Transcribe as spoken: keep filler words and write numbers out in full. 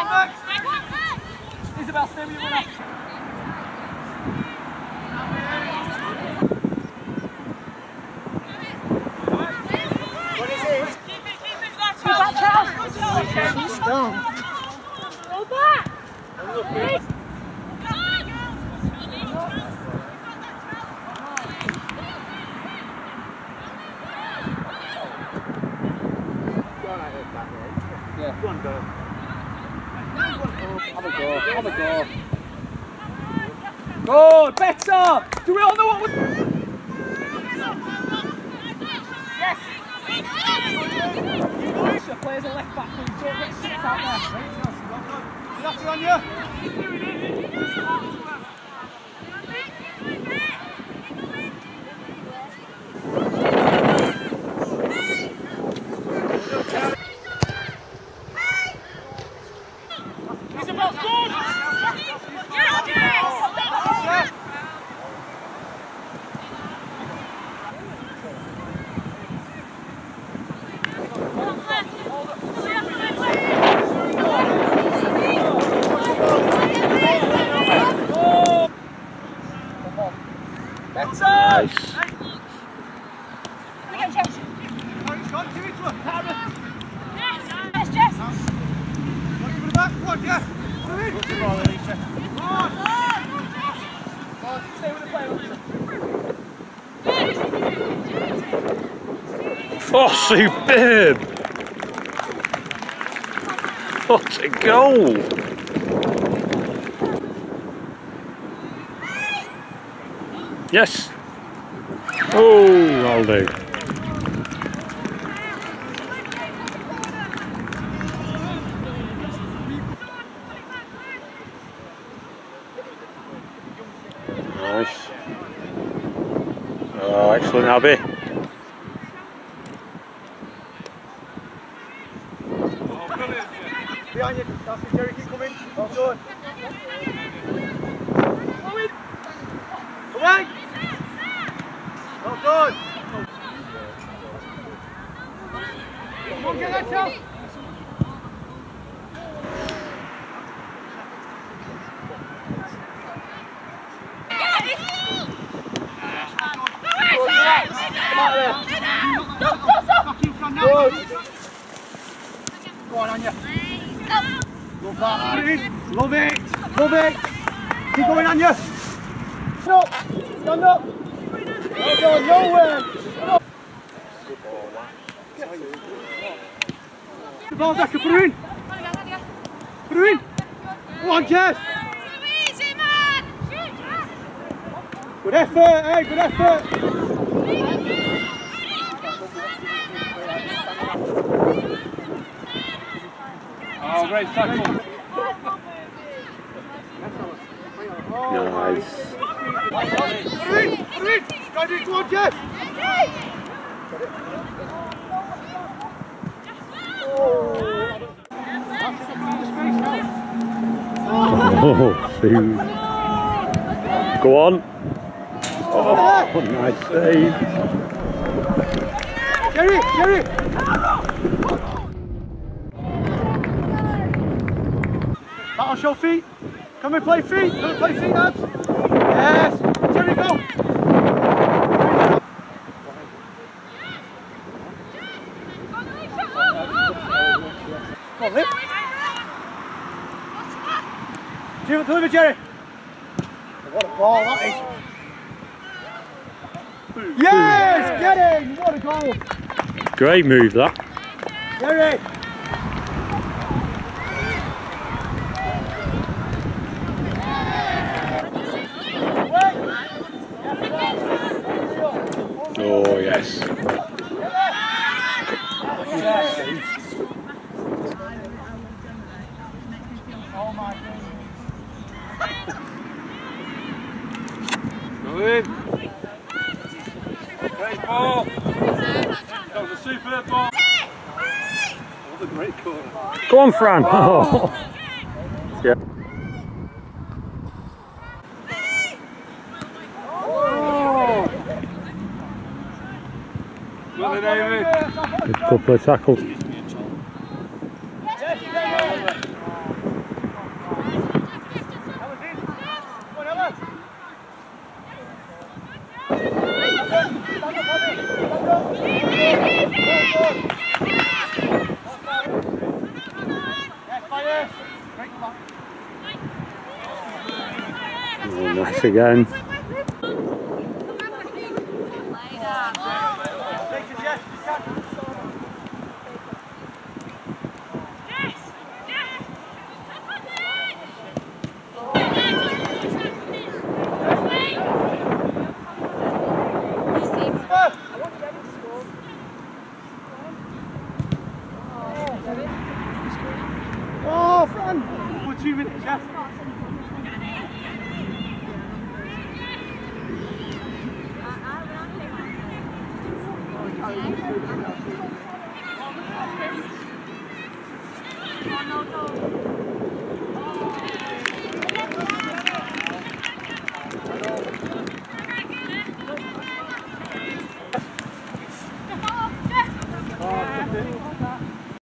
Isabel, stay with your runner. What is it? Keep it, keep it, that's all. She's gone. Go back. Yeah. Go on, go. Have a go, have a go. Good, better! Do we all know what we're... Yes! The players are left back, but you don't get six out there. That's on you! Nice. Yes, Jess. Stay with the player. Oh, superb! What a goal! Yes! Oh, that'll do. Nice. Oh, excellent, Abby. Behind you, that's it, Jerry, keep coming. Well done. Come on! Well done! Come on, get that shot! Good. Go on, Anya. Love that. Love it. Love it. Keep going, Anya. Stand up. Stand up. Well done. Nowhere. The ball back. Put her in. Put her in. Go on, Jess. Good effort. Hey, good effort. Oh, great tackle. Nice. Go on, Jess. Oh, food. Go on. Oh, nice save. Jerry, Jerry. Battle show feet. Can we play feet? Can we play feet, lads? Yes. Jerry, go. Come on, lift. Deliver, deliver, Jerry. What a ball that is. Yes, get in. What a goal. Great move, that. Jerry. Oh, yes. Oh my goodness. Go in. Great ball. That was a superb ball. What a great corner. Go on, Fran. Oh. Yeah. Well done, Amy. Good couple of tackles. Jess. Right, come back. Oh, nice again. Take it, Jess. You can. Oh, front! For two minutes, Jess. Oh, no, no.